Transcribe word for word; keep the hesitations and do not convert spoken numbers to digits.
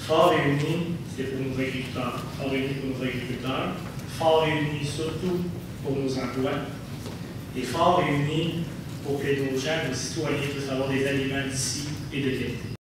Fort réuni, c'est pour nos agriculteurs. Fort réuni pour nos agriculteurs. Fort réuni surtout pour nos emplois. Et fort réuni pour que nos gens, nos citoyens puissent avoir des aliments d'ici et de qualité.